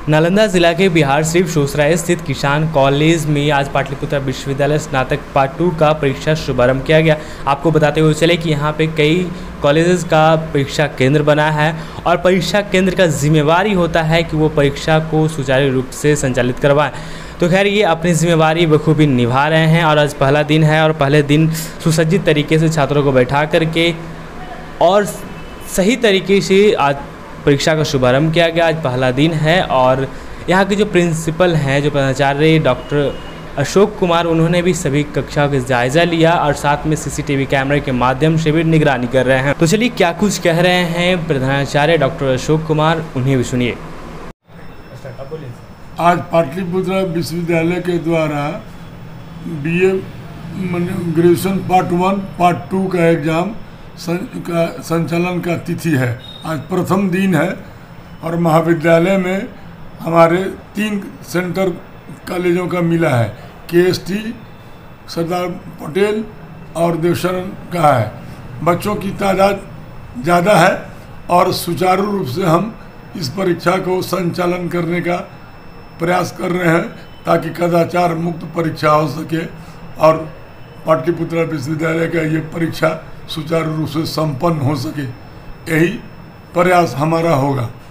नालंदा जिला के बिहार शरीफ सोसराय स्थित किसान कॉलेज में आज पाटलिपुत्र विश्वविद्यालय स्नातक पार्ट 2 का परीक्षा शुभारंभ किया गया। आपको बताते हुए चले कि यहाँ पे कई कॉलेजेस का परीक्षा केंद्र बना है और परीक्षा केंद्र का जिम्मेवारी होता है कि वो परीक्षा को सुचारू रूप से संचालित करवाएं। तो खैर ये अपनी जिम्मेवारी बखूबी निभा रहे हैं और आज पहला दिन है और पहले दिन सुसज्जित तरीके से छात्रों को बैठा करके और सही तरीके से आज परीक्षा का शुभारंभ किया गया। आज पहला दिन है और यहाँ के जो प्रिंसिपल हैं, जो प्राचार्य डॉक्टर अशोक कुमार, उन्होंने भी सभी कक्षाओं का जायज़ा लिया और साथ में सीसीटीवी कैमरे के माध्यम से भी निगरानी कर रहे हैं। तो चलिए क्या कुछ कह रहे हैं प्रधानाचार्य डॉक्टर अशोक कुमार, उन्हें भी सुनिए। आज पाटलिपुत्र विश्वविद्यालय के द्वारा BA ग्रेजुएशन पार्ट 1 पार्ट 2 का एग्ज़ाम का संचालन का तिथि है। आज प्रथम दिन है और महाविद्यालय में हमारे 3 सेंटर कॉलेजों का मिला है। KST, सरदार पटेल और देवशरण का है। बच्चों की तादाद ज़्यादा है और सुचारू रूप से हम इस परीक्षा को संचालन करने का प्रयास कर रहे हैं ताकि कदाचार मुक्त परीक्षा हो सके और पाटलिपुत्र विश्वविद्यालय का ये परीक्षा सुचारू रूप से संपन्न हो सके, यही प्रयास हमारा होगा।